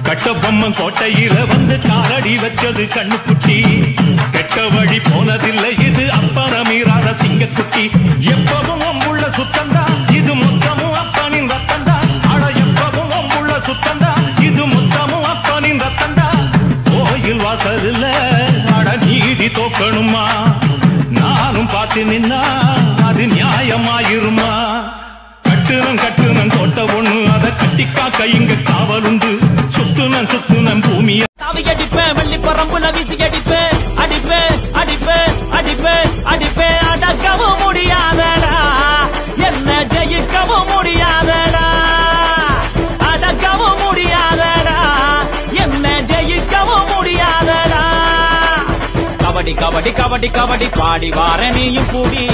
கட்டபொம்மன் கோட்டையில வந்து காலடி வச்சது கண்ணுக்குட்டி கெட்ட வழி போனதில்லை இது அப்பறமீறாத சிங்கக்குட்டி எப்பவும் அம்புள்ள சுத்தந்தா இது மொத்தமும் அப்பனின் ரத்தந்தா அட எப்பவும் அம்புள்ள சுத்தந்தா இது மொத்தமும் அப்பனின் ரத்தந்தா கோயில் வாசல்ல அட நீதி தோக்கணுமா நானும் பார்த்து நின்னா அது நியாயமாயிருமா கட்டுனம் கோட்டை ஒண்ணு அதை கட்டிக்காக்க இங்க காவலுண்டு சுத்துனம் பூமிய அடிப்பேன் வெள்ளி பரம்புல வீசி அடிப்பேன் அடிப்பேன் அடிப்பேன் அடிப்பேன் அடிப்பேன் அடக்கவும் முடியாதடா என்ன ஜெயிக்கவும் முடியாதடா அடக்கவும் முடியாதடா என்ன ஜெயிக்கவும் முடியாதடா கபடி கபடி கபடி கபடி பாடி வார நீயும் கூடி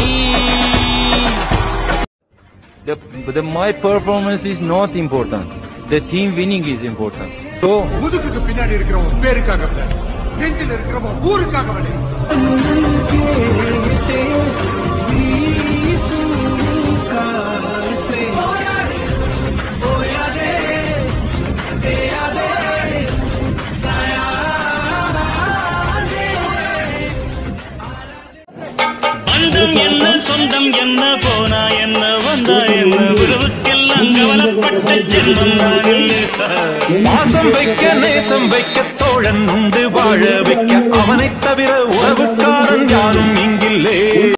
My performance is not important. The team winning is important. So, முதுகுக்கு பின்னாடி இருக்கிறவங்க பேருக்காக இல்ல, நெஞ்சில இருக்கிறவங்க ஊருக்காக வழி. பந்தம் என்ன சொந்தம் என்ன போனா என்ன வந்தா என்ன உறவுக்கெல்லாம் கவலைப்பட்ட ஜென்மம் பாசம் வைக்க நேசம் வைக்க தோழன் உண்டு வாழ வைக்க அவனைத் தவிர உறவுக்காரன் யாரும் இங்கில்லே.